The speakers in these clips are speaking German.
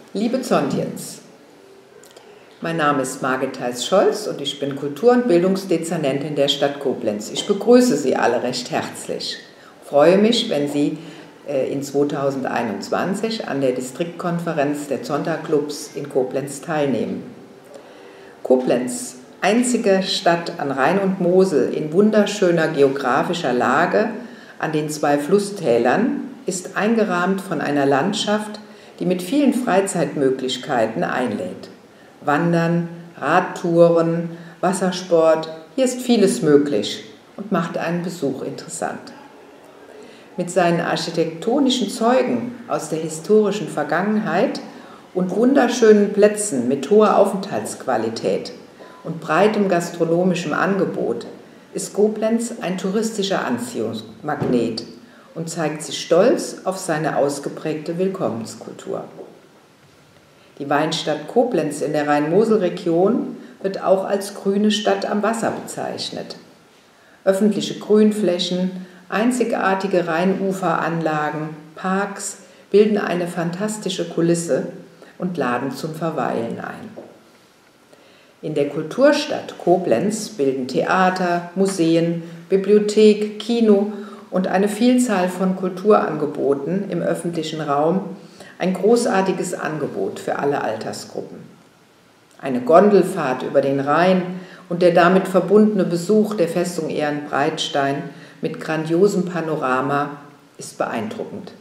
Liebe Zontjens, mein Name ist Margit Theis-Scholz und ich bin Kultur- und Bildungsdezernentin der Stadt Koblenz. Ich begrüße Sie alle recht herzlich. Ich freue mich, wenn Sie in 2021 an der Distriktkonferenz der Zonta-Clubs in Koblenz teilnehmen. Koblenz, einzige Stadt an Rhein und Mosel in wunderschöner geografischer Lage an den zwei Flusstälern, ist eingerahmt von einer Landschaft, die mit vielen Freizeitmöglichkeiten einlädt. Wandern, Radtouren, Wassersport, hier ist vieles möglich und macht einen Besuch interessant. Mit seinen architektonischen Zeugen aus der historischen Vergangenheit und wunderschönen Plätzen mit hoher Aufenthaltsqualität und breitem gastronomischem Angebot ist Koblenz ein touristischer Anziehungsmagnet und zeigt sich stolz auf seine ausgeprägte Willkommenskultur. Die Weinstadt Koblenz in der Rhein-Mosel-Region wird auch als grüne Stadt am Wasser bezeichnet. Öffentliche Grünflächen, einzigartige Rheinuferanlagen, Parks bilden eine fantastische Kulisse und laden zum Verweilen ein. In der Kulturstadt Koblenz bilden Theater, Museen, Bibliothek, Kino und eine Vielzahl von Kulturangeboten im öffentlichen Raum ein großartiges Angebot für alle Altersgruppen. Eine Gondelfahrt über den Rhein und der damit verbundene Besuch der Festung Ehrenbreitstein mit grandiosem Panorama ist beeindruckend.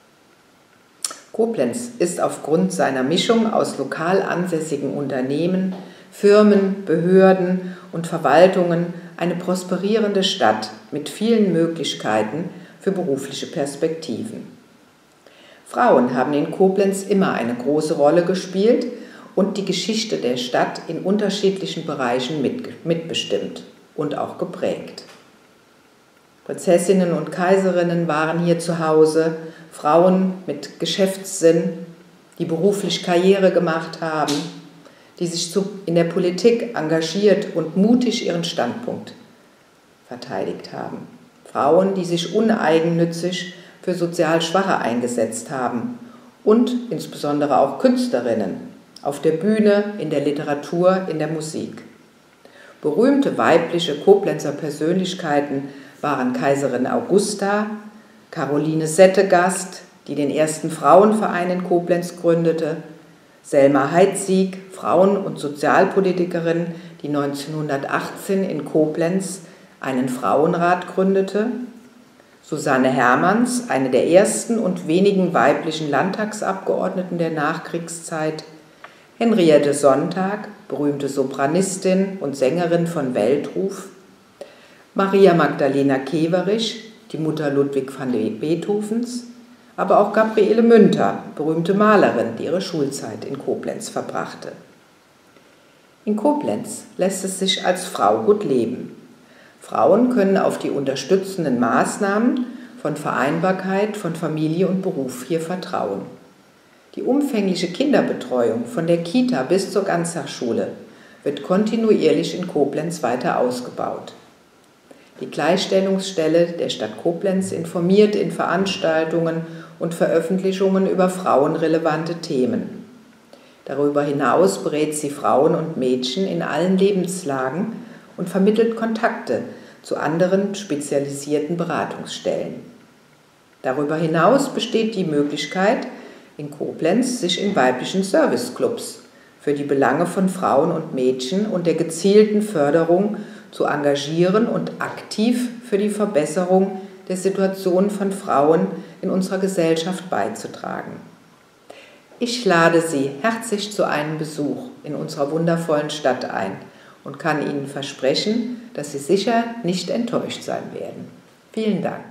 Koblenz ist aufgrund seiner Mischung aus lokal ansässigen Unternehmen, Firmen, Behörden und Verwaltungen eine prosperierende Stadt mit vielen Möglichkeiten für berufliche Perspektiven. Frauen haben in Koblenz immer eine große Rolle gespielt und die Geschichte der Stadt in unterschiedlichen Bereichen mitbestimmt und auch geprägt. Prinzessinnen und Kaiserinnen waren hier zu Hause, Frauen mit Geschäftssinn, die beruflich Karriere gemacht haben, die sich in der Politik engagiert und mutig ihren Standpunkt verteidigt haben. Frauen, die sich uneigennützig für sozial Schwache eingesetzt haben und insbesondere auch Künstlerinnen auf der Bühne, in der Literatur, in der Musik. Berühmte weibliche Koblenzer Persönlichkeiten waren Kaiserin Augusta, Caroline Settegast, die den ersten Frauenverein in Koblenz gründete, Selma Heidsieck, Frauen- und Sozialpolitikerin, die 1918 in Koblenz einen Frauenrat gründete, Susanne Hermanns, eine der ersten und wenigen weiblichen Landtagsabgeordneten der Nachkriegszeit, Henriette Sonntag, berühmte Sopranistin und Sängerin von Weltruf, Maria Magdalena Keverich, die Mutter Ludwig van Beethovens, aber auch Gabriele Münter, berühmte Malerin, die ihre Schulzeit in Koblenz verbrachte. In Koblenz lässt es sich als Frau gut leben. Frauen können auf die unterstützenden Maßnahmen von Vereinbarkeit von Familie und Beruf hier vertrauen. Die umfängliche Kinderbetreuung von der Kita bis zur Ganztagsschule wird kontinuierlich in Koblenz weiter ausgebaut. Die Gleichstellungsstelle der Stadt Koblenz informiert in Veranstaltungen und Veröffentlichungen über frauenrelevante Themen. Darüber hinaus berät sie Frauen und Mädchen in allen Lebenslagen und vermittelt Kontakte zu anderen spezialisierten Beratungsstellen. Darüber hinaus besteht die Möglichkeit, in Koblenz sich in weiblichen Serviceclubs für die Belange von Frauen und Mädchen und der gezielten Förderung zu engagieren und aktiv für die Verbesserung der Situation von Frauen in unserer Gesellschaft beizutragen. Ich lade Sie herzlich zu einem Besuch in unserer wundervollen Stadt ein und kann Ihnen versprechen, dass Sie sicher nicht enttäuscht sein werden. Vielen Dank.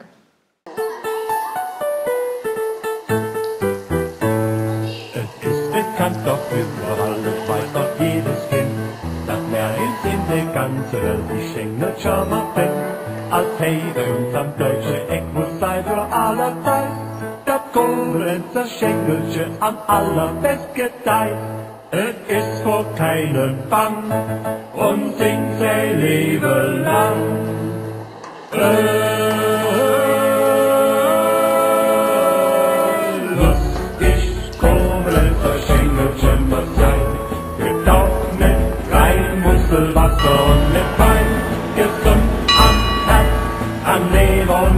Es ist bekannt, doch überall, es weiß doch jedes Kind, das Meer ist in der ganzen Welt, die Schengen schon mal fest. Als Heide am deutschen Eck muss sein für aller Zeit, das Koblenzer Schengelchen am allerbest gedeiht. Es ist vor keinem Bang und singt sein Leben lang. Lustig, Koblenzer Schengelchen.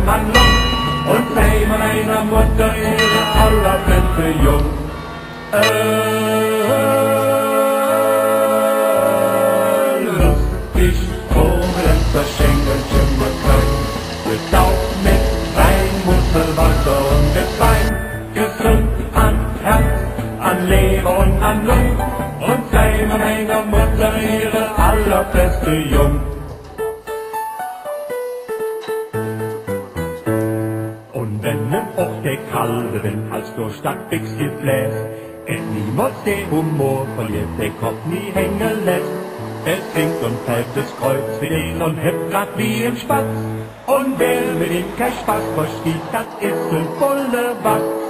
an Lung und sei meiner Mutter ihre allerbeste Jung. Lustig, oben das Schenkelchen mit rein, mit Daumen mit rein, Muskelwasser und mit Wein, gesund an Herz, an Leber und an Lung und sei meiner Mutter ihre allerbeste Jung. Und wenn nem auch der kalte Wind als durch Stadtbixi bläst, es niemals der Humor verliert, der Kopf nie hängen lässt. Es singt und fällt das Kreuz für ihn und hüpft grad wie ein Spatz. Und wer mit ihm kein Spaß versteht, das ist ein voller Watt.